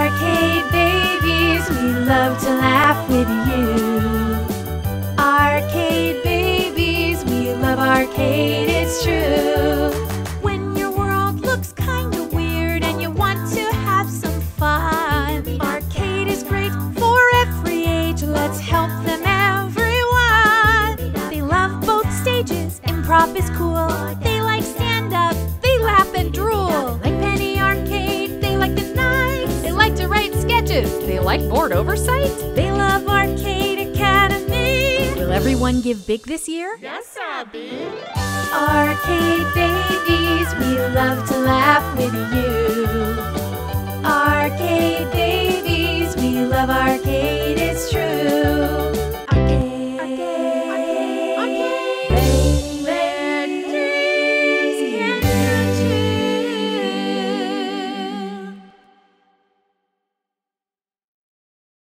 Arcade babies, we love to laugh with you. Arcade babies, we love arcade, it's true. When your world looks kinda weird and you want to have some fun, arcade is great for every age, let's help them everyone. They love both stages, improv is cool. They like stand-up, they laugh and drool. Like Penny Arcade, they like the night. They like to write sketches, they like board oversight. They love Arcade Academy. Will everyone give big this year? Yes, Abby. Arcade babies, we love to laugh with you.